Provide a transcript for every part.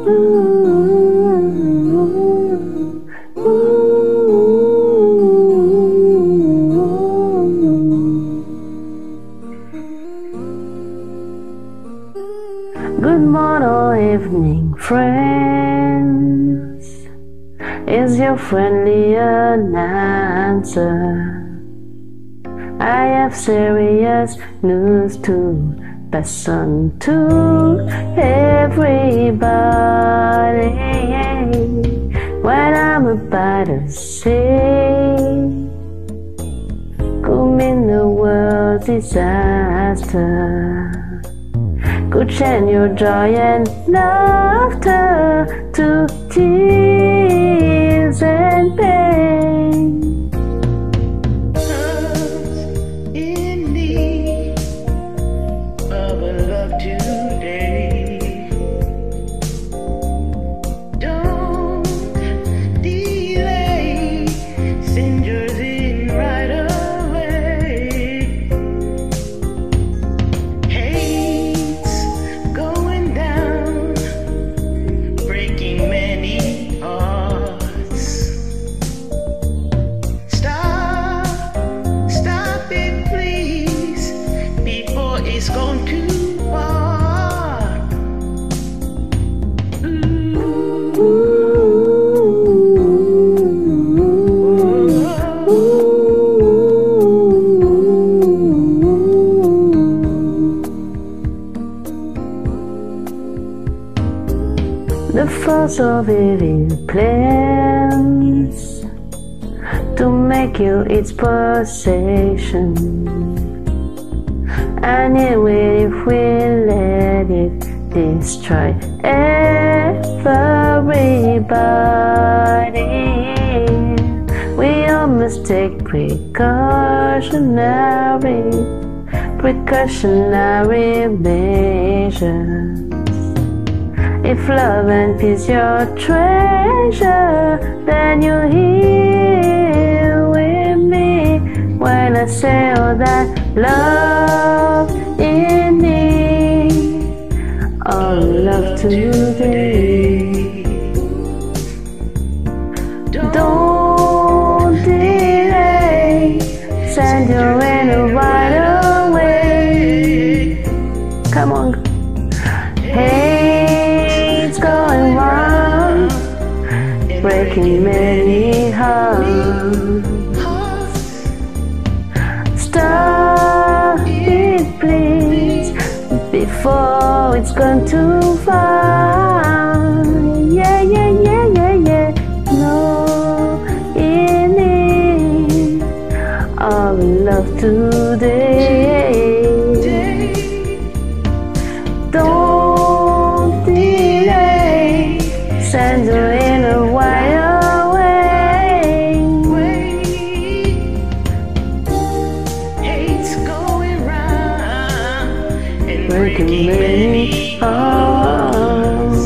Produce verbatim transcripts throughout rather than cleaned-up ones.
Good morning or evening, friends. Is your friendly an answer? I have serious news to pass on to everybody. What I'm about to say could mean the world's disaster, could change your joy and laughter to tears and pain. In need of a love today. Don't delay, send yours in right away. Hate's going down, breaking many hearts. Stop, stop it please, before it's gone too far. The force of evil plans to make you its possession, and it will if we let it destroy everybody. We all must take precautionary, precautionary measures. If love and peace your treasure, then you're here with me when I say all that love in me, all love today. Don't delay, send your inner right away. Come on. Hey, it's going wrong, breaking many hearts. Stop it please, before it's gone too far. Yeah, yeah, yeah, yeah, yeah. No, in need of love today. Don't delay, send her in a while away. Hate's going round and Breaking many hearts.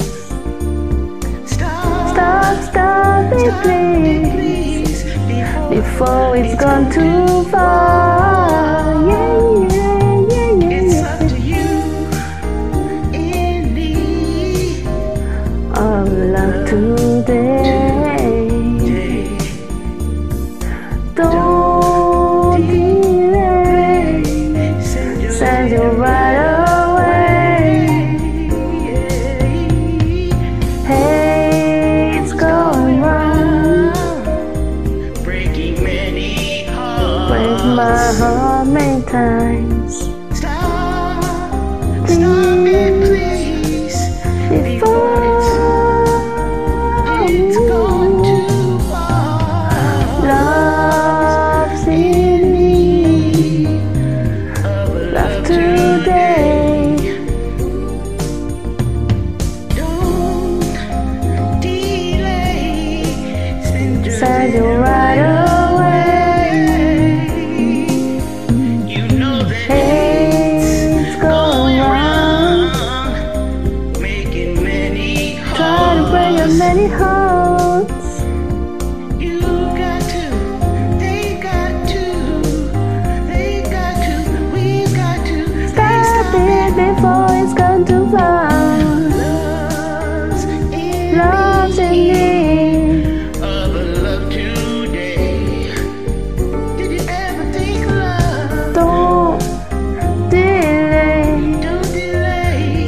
Stop, Stop, stop it please, before it's gone too far. Yeah, yeah, yeah, yeah. It's up to you. In need of love today. Don't delay, send you right away. Hey, it's going wrong, breaking many hearts. break my heart many times. Stop, stop it please, Before it's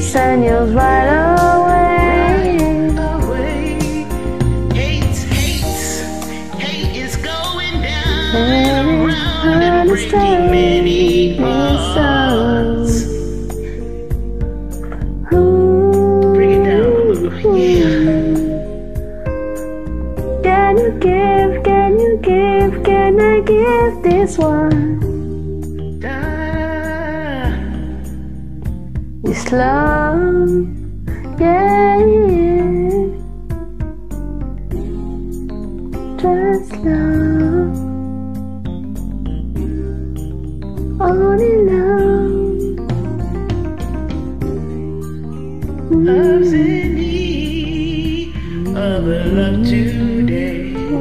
send yours right away. away. Hates, hates, hate is going down and around and breaking many hearts. Bring it down a little, yeah. Can you give, can you give, can I give this one? Ah, This love, yeah, yeah. Just love, only love. love's in need of a love today.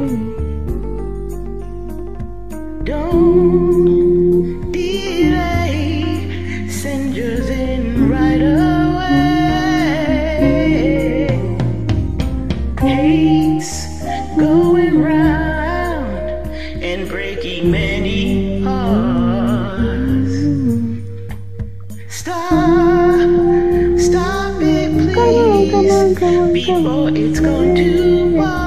Don't delay, send yours in right away. Hate's going round and breaking many hearts. Stop, stop it please, before it's gone too far.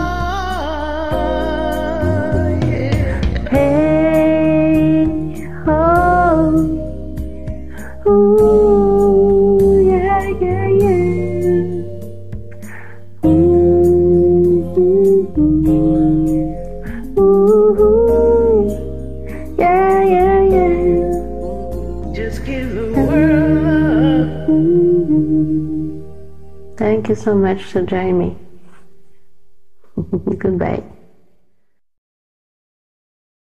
Ooh, yeah, yeah, yeah. Ooh, ooh, yeah, yeah, yeah. Just give the world love. Thank you so much to join me. Goodbye.